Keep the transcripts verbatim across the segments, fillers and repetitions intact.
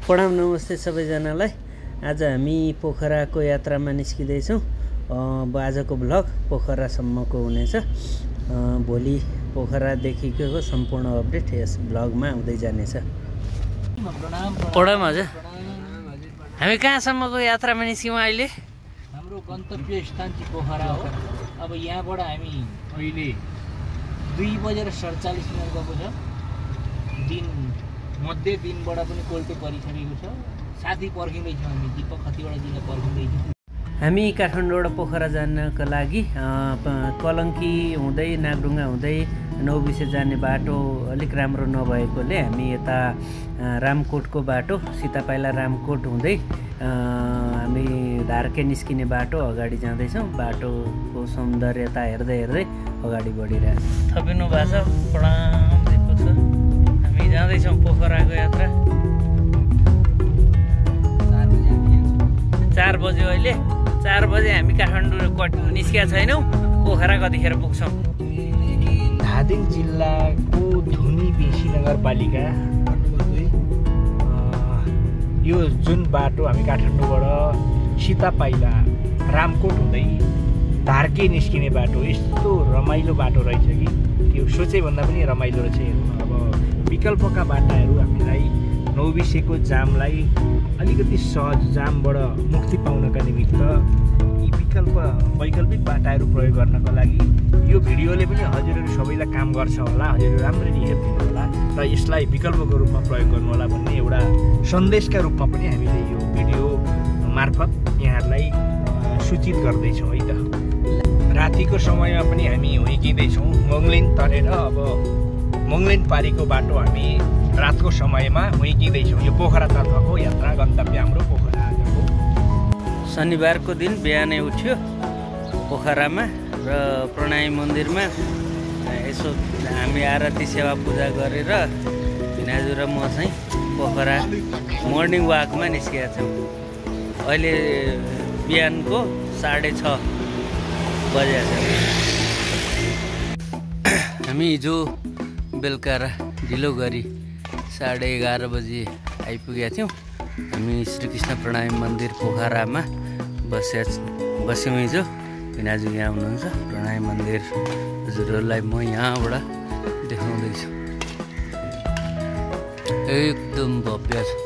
प्रणाम नमस्ते सबैजनालाई। आज हामी पोखराको यात्रामा निस्किँदैछौँ। आजको भ्लग पोखरासम्मको हुनेछ। भोलि पोखरादेखिको सम्पूर्ण अपडेट यस भ्लगमा आउँदै जानेछ। प्रणाम हजुर। हामी कहाँसम्मको यात्रामा निस्क्यौँ अहिले? हाम्रो गन्तव्य स्थान चाहिँ पोखरा हो। अब यहाँबाट हामी अहिले दुई बजेर सडचालिस मिनट गएको छ। दिन मध्य दिनबाट पनि कोल्टे परिसकेको छ। साथी पर्खिँदैछौँ हामी, दीपक कतिवटा दिन पर्खिँदैछौँ। हामी काठमाडौँबाट पोखरा जानका लागि कलङ्की हुँदै नागडुङ्गा हुँदै नौबिसे जाने बाटो अलिक राम्रो नभएकोले हामी यता रामकोटको बाटो सीतापाइला रामकोट हुँदै हामी धार्के निस्किने बाटो अगाडि जाँदैछौँ। बाटोको सौन्दर्यता हेर्दै हेर्दै अगाडि बढिरहेको छ। थपिनु भएको छ। प्रणाम दिएको छ। हामी जाँदैछौँ पोखराको यात्रा। चार बज्यो अहिले। चार बजे हामी काठमाडौँ निस्किया छैनौँ। पोखरा कतिखेर पुग्छौँ? धादिङ जिल्लाको धुनी बेसी नगरपालिका यो जुन बाटो हामी काठमाडौँबाट सीतापाइला रामकोट हुँदै धार्के निस्किने बाटो यस्तो रमाइलो बाटो रहेछ कि त्यो सोचे भन्दा पनि रमाइलो रहेछ। हेर्नु अब विकल्पका बाटाहरू हामीलाई नौबिसेको जामलाई अलिकति सहज जामबाट मुक्ति पाउनका निमित्त यी विकल्प वैकल्पिक बाटाहरू प्रयोग गर्नको लागि यो भिडियोले पनि हजुरहरू सबैलाई काम गर्छ होला। हजुरहरू राम्ररी हेरिदिनु होला र यसलाई विकल्पको रूपमा प्रयोग गर्नु होला भन्ने एउटा सन्देशका रूपमा पनि हामीले यो भिडियो मार्फत यहाँहरूलाई सूचित गर्दैछौँ है त। रातिको समयमा पनि हामी हुइकिँदैछौँ। मङ्गलिन तरेर अब मङ्गलिन पारीको बाटो हामी रातको समयमा हुइकिँदैछौँ। यो पोखरातर्फको यात्रा गन्तव्य हाम्रो पोखरा आजको शनिबारको दिन बिहानै उठ्यो पोखरामा र प्रणामी मन्दिरमा यसो हामी आरती सेवा पूजा गरेर भिनाजु र म चाहिँ पोखरा मर्निङ वाकमा निस्केका छौँ। अहिले बिहानको साढे छ बजेको छ। हामी हिजो बेलुका ढिलो गरी साढे एघार बजी आइपुगेका थियौँ। हामी श्रीकृष्ण प्रणामी मन्दिर पोखरामा बस्या बस्यौँ हिजो। भिनाजु यहाँ हुनुहुन्छ। प्रणामी मन्दिर हजुरहरूलाई म यहाँबाट देखाउँदैछु। एकदम भव्य छ।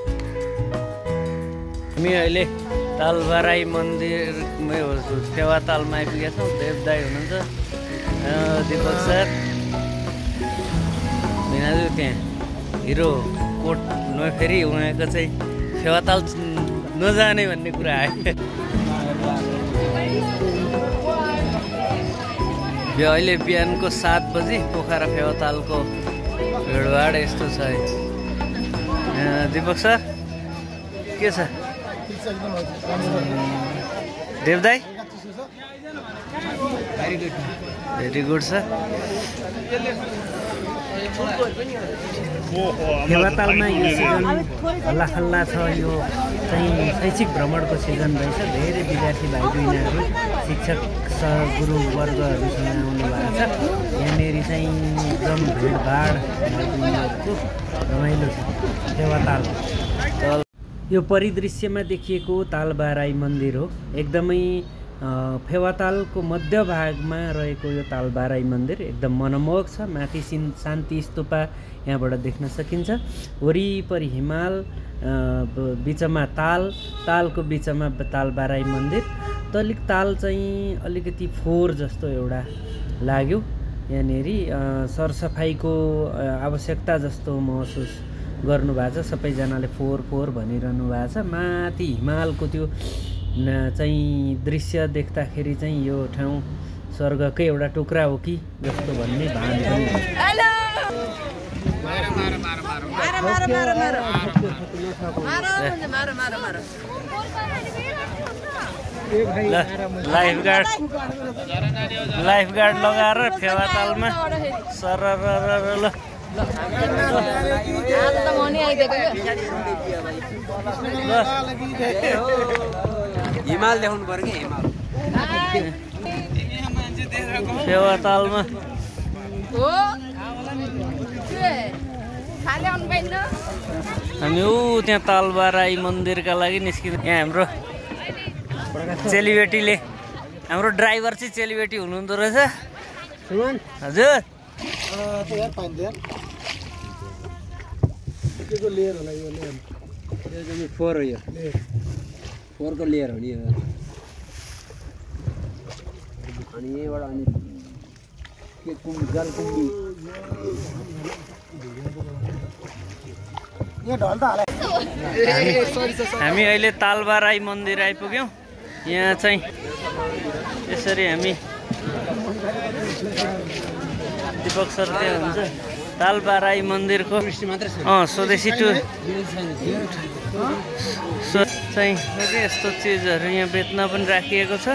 हामी अहिले तालबाराई मन्दिर फेवातालमा आइपुगेका छौँ। देवदाई हुनुहुन्छ, दीपक सर, भिनाजु त्यहाँ हिरो कोट नफेरि उहाँको चाहिँ फेवाताल नजाने भन्ने कुरा आयो। अहिले बिहानको सात बजी पोखरा फेवातालको भिडभाड यस्तो छ। दीपक सर के छ? देवदाई भेरी गुड सर। फेवातालमा यो सिजन हल्लाखल्ला छ। यो चाहिँ शैक्षिक भ्रमणको सिजन रहेछ। धेरै विद्यार्थी भाइ बहिनीहरू शिक्षक सहगुरुवर्गहरूसँग आउनु भएको छ। यहाँनिर चाहिँ एकदम भिडभाड भाइबहिनीहरूको रमाइलो छ फेवाताल। यो परिदृश्यमा देखिएको तालबाराई मन्दिर हो। एकदमै फेवातालको मध्यभागमा रहेको यो तालबाराई मन्दिर एकदम मनमोहक छ। माथि सिन शान्ति स्तूपा यहाँबाट देख्न सकिन्छ। वरिपरि हिमाल, बिचमा ताल, तालको बिचमा तालबाराई मन्दिर। त अलिक ताल चाहिँ अलिकति फोहोर जस्तो एउटा लाग्यो। यहाँनिर सरसफाइको आवश्यकता जस्तो महसुस गर्नुभएको छ। सबैजनाले फोहोर फोहोर भनिरहनु भएको छ। माथि हिमालको त्यो चाहिँ दृश्य देख्दाखेरि चाहिँ यो ठाउँ स्वर्गकै एउटा टुक्रा हो कि जस्तो भन्ने भान पनि लाइफगार्ड लाइफगार्ड लगाएर फेवातालमा सर ल हिमाल देखाउनु पर्यो कि हिमाल फेवातालमा हो खाले आउनु पाइन्न। हामी ऊ त्यहाँ तालबाराई मन्दिरका लागि निस्किनु। यहाँ हाम्रो चेलीबेटीले हाम्रो ड्राइभर चाहिँ चेलीबेटी हुनुहुँदो रहेछ। हजुर फोर हो यो फोरको लेयर हो नि यो। अनि यहीँबाट अनि के कुम जलकुम्बी हामी अहिले तालबाराई मन्दिर आइपुग्यौँ। यहाँ चाहिँ यसरी हामी दीपक सर त्यहाँ हुन्छ तालबाराई मन्दिरको अँ स्वदेशी टुर चाहिँ यस्तो चिजहरू यहाँ बेच्न पनि राखिएको छ।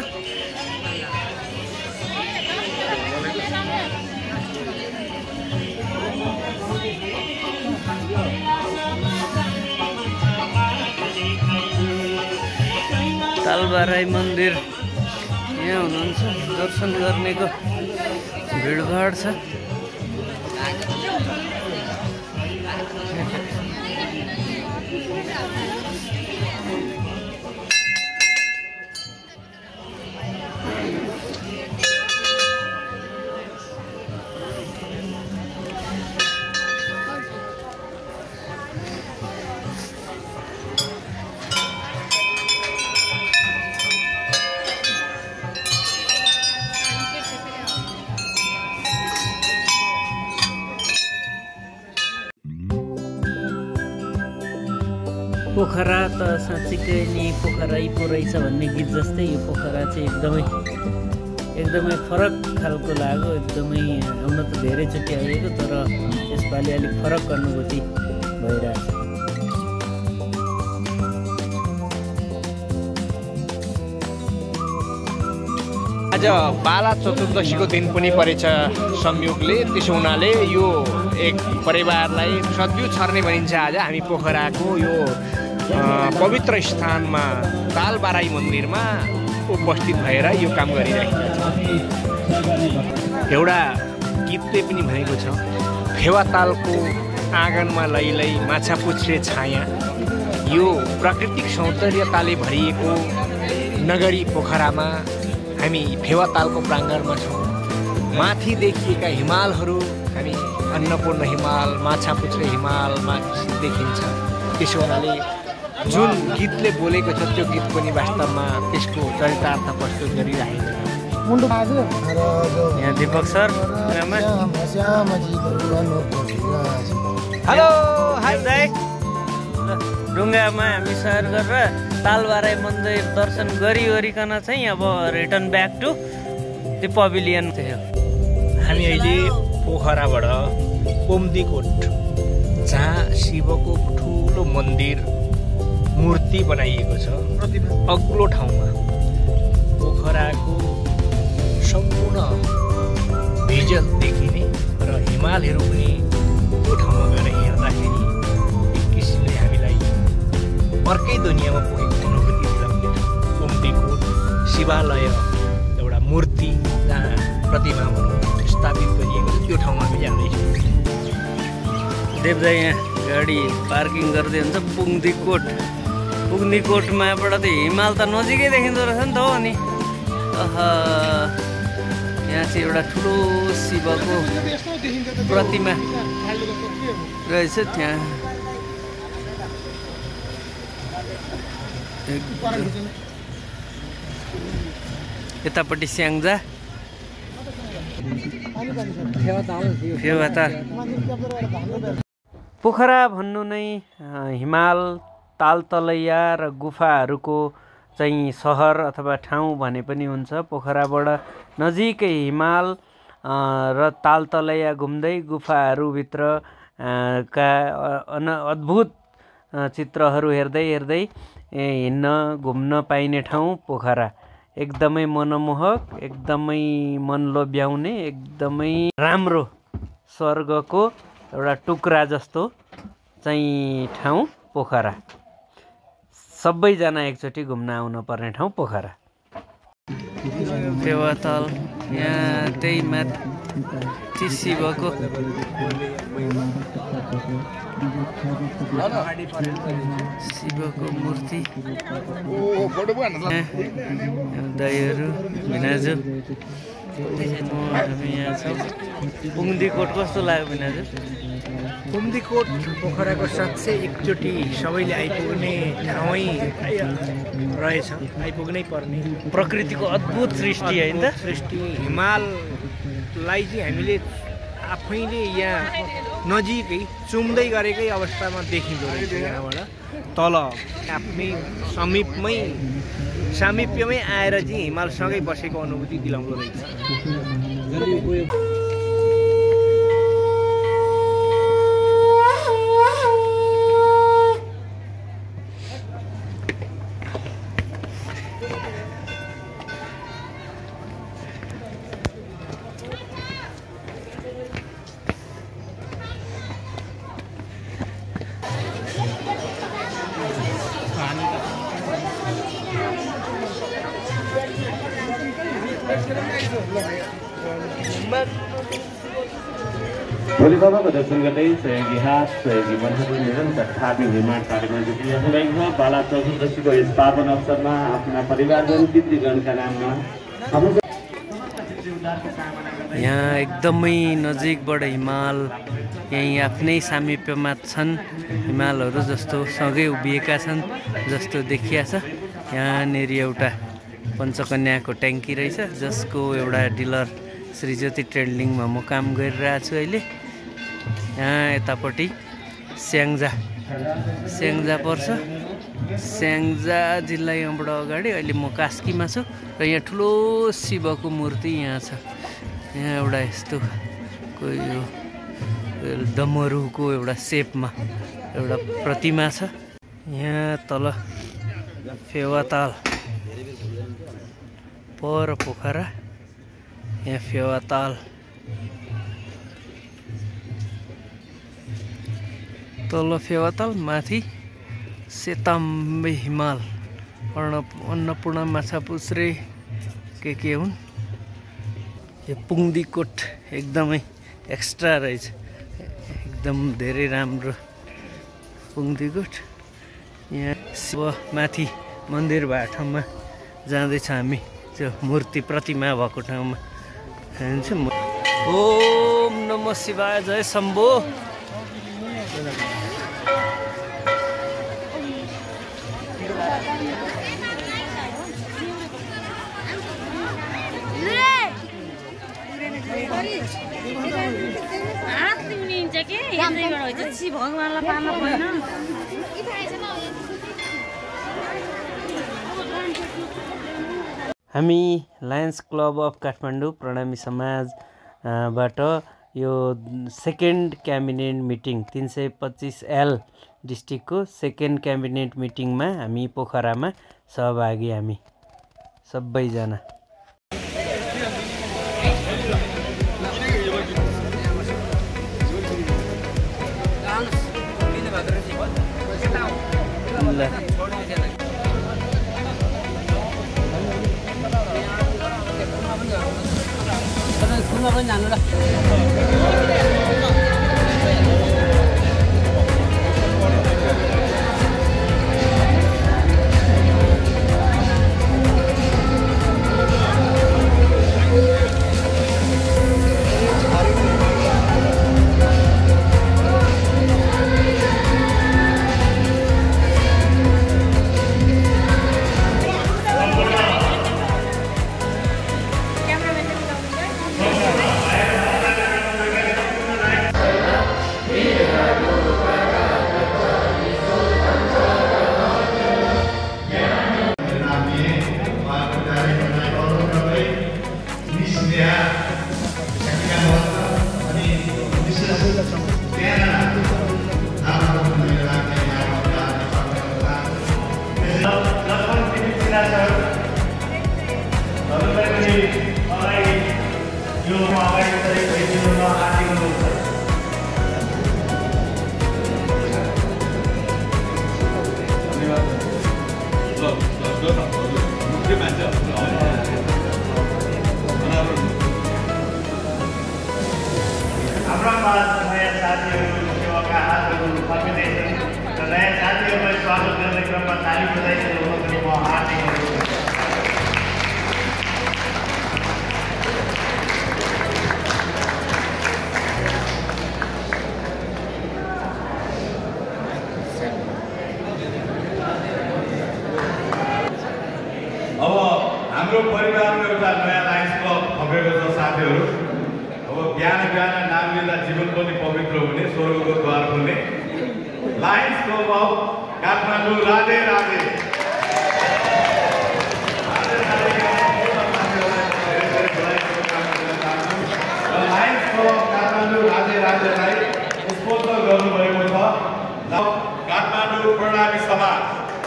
तालबाराई मन्दिर यहाँ हुनुहुन्छ दर्शन गर्नेको भिडभाड छ। पोखरा त साँच्चीकै नि पोखरै पो रहेछ भन्ने गीत जस्तै यो पोखरा चाहिँ एकदमै एकदमै फरक खालको लाग्यो। एकदमै आउन त धेरैचोटि आइएको तर यसपालि अलिक फरक अनुभूति भइरहेछ। आज बाला चतुर्दशीको दिन पनि परेछ संयोगले, त्यसो हुनाले यो एक परिवारलाई सद्भाव छर्ने भनिन्छ। आज हामी पोखराको यो पवित्र स्थानमा तालबाराई मन्दिरमा उपस्थित भएर यो काम गरिरहेका छौँ। एउटा गीतले पनि भनेको छ, फेवा तालको आँगनमा लैलै माछा पुछ्रे छाया। यो प्राकृतिक सौन्दर्यताले भरिएको नगरी पोखरामा हामी फेवा तालको प्राङ्गणमा छौँ। माथि देखिएका हिमालहरू हामी अन्नपूर्ण हिमाल, माछा पुछ्रे हिमालमा देखिन्छ। त्यसो हुनाले जुन गीतले बोलेको छ त्यो गीत पनि वास्तवमा त्यसको चरितार्थ प्रस्तुत गरिरहेको छ। यहाँ दीपक सर हेलो हाई दाइ। ढुङ्गामा हामी सर गरेर तालबाराई मन्दिर दर्शन गरिओरिकन चाहिँ अब रिटर्न ब्याक टु त्यो पभिलियन थियो। हामी अहिले पोखराबाट पोम्दीकोट जहाँ शिवको ठुलो मन्दिर मूर्ति बनाइएको छ अग्लो ठाउँमा पोखराको सम्पूर्ण भिजुअल देखिने र हिमालहरू पनि त्यो ठाउँमा गएर हेर्दाखेरि एक किसिमले हामीलाई अर्कै दुनियाँमा पुगेको अनुभूति दिलाउने पोम्दीकोट शिवालय एउटा मूर्ति जहाँ प्रतिमा स्थापित गरिएको छ त्यो ठाउँमा हामी जाँदैछौँ। देवदा यहाँ गाडी पार्किङ गर्दै हुन्छ पुङ्दीकोट। पुङ्दीकोटमाबाट त हिमाल त नजिकै देखिँदो रहेछ नि त हो। अनि यहाँ चाहिँ एउटा ठुलो शिवको प्रतिमा रहेछ त्यहाँ। यतापट्टि स्याङ्जा फेवाताल। पोखरा भन्नु नै हिमाल, तालतलैया र गुफाहरूको चाहिँ सहर अथवा ठाउँ भने पनि हुन्छ। पोखराबाट नजिकै हिमाल र तालतलैया घुम्दै गुफाहरूभित्र का अन अद्भुत चित्रहरू हेर्दै हेर्दै हिँड्न घुम्न पाइने ठाउँ पोखरा। एकदमै मनमोहक, एकदमै मन लोभ्याउने, एकदमै राम्रो स्वर्गको एउटा टुक्रा जस्तो चाहिँ ठाउँ पोखरा। सबैजना एकचोटि घुम्न आउनु पर्ने ठाउँ पोखरा। फेवाताल यहाँ त्यही माथि शिवको शिवको मूर्ति दहीहरू भिनाजु हामी यहाँ छौँ। पुङ्दीकोट कस्तो लाग्यो भिनाजु? पुङ्दीकोट पोखराको साँच्चै एकचोटि सबैले आइपुग्ने ठाउँै रहेछ, आइपुग्नै पर्ने प्रकृतिको अद्भुत सृष्टि होइन त? सृष्टि हिमाललाई चाहिँ हामीले आफैले यहाँ नजिकै चुम्दै गरेकै अवस्थामा देखिँदो रहेछ। यहाँबाट तल आफ्नै समीपमै सामिप्यमै आएर चाहिँ हिमालसँगै बसेको अनुभूति दिलाउँदो रहेछ। भोलि बाबाको दर्शन गर्दै सहयोगी हात सहयोगी मनहरू निरन्तर थापी निर्माण कार्यक्रम जुटिरहेको छ। बाला चतुर्दशीको यस पावन अवसरमा आफ्ना परिवारजन पितृगणका नाममा यहाँ एकदमै नजिकबाट हिमाल यहीँ आफ्नै सामिप्यमा छन्। हिमालहरू जस्तो सँगै उभिएका छन् जस्तो देखिया छ। यहाँनिर एउटा पञ्चकन्याको ट्याङ्की रहेछ जसको एउटा डिलर श्रीज्योति ट्रेडिङमा म काम गरिरहेको छु अहिले। यहाँ यतापट्टि स्याङ्जा स्याङ्जा पर्छ। स्याङ्जा जिल्ला यहाँबाट अगाडि। अहिले म कास्कीमा छु र यहाँ ठुलो शिवको मूर्ति यहाँ छ। यहाँ एउटा यस्तो कोही यो डमरुको एउटा सेपमा एउटा प्रतिमा छ। यहाँ तल फेवाताल पर पोखरा, यहाँ फेवाताल तल फेवाताल माथि सेताम्बे हिमाल अर्ण अन्नपूर्ण माछापुच्छ्रे के के हुन्। यो पुङ्दीकोट एकदमै एक्स्ट्रा रहेछ, एकदम धेरै राम्रो पुङ्दीकोट। यहाँ शिव माथि मन्दिर भएको ठाउँमा जाँदैछ हामी, त्यो मूर्ति प्रतिमा भएको ठाउँमा। ओम नमः शिवाय, जय शम्भो। हामी Lions Club of Kathmandu Pranami समाजबाट यो सेकेन्ड क्याबिनेट मिटिङ तीन सय पच्चिस एल डिस्ट्रिक्टको सेकेन्ड क्याबिनेट मिटिङमा हामी पोखरामा सहभागी हामी सबैजना। Muchas gracias. समाज नयाँ साथीहरू सेवाका हातहरू थपिँदैछन् र नयाँ साथीहरूलाई स्वागत गर्ने क्रममा ताली बजाइदिनु भएको म हार्दिक अनुरोध गर्छु। अब हाम्रो परिवारमा एउटा नयाँ लायन्स क्लब थपेको छ साथीहरू। अब बिहान बिहान नाम लिँदा जीवन पनि पवित्र हुने, स्वर्गको द्वार खुल्ने। Lions Club of Kathmandu Radhe Radhe. Lions Club of Kathmandu Radhe राधेलाई स्पोन्सर गर्नुभएको छ काठमाडौँ प्रणामी समाज।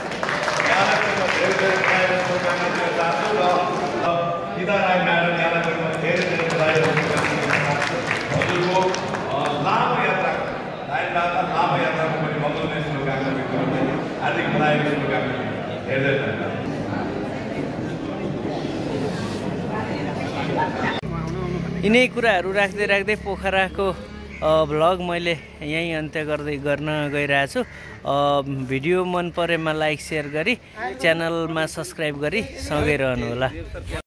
गीता राई म्याडम यहाँलाई धेरै धेरै बधाई हजुरको लामो यात्रा लाइनबाट लामो यात्राको पनि मङ्गल नै शुभकामना व्यक्त गर्दै हार्दिक बधाई र शुभकामना धेरै धेरै धन्यवाद। यिनै कुराहरू राख्दै राख्दै पोखराको भ्लग मैले यहीँ अन्त्य गर्दै गर्न गइरहेछु। भिडियो मन परेमा लाइक सेयर गरी च्यानलमा सब्सक्राइब गरी सँगै रहनुहोला।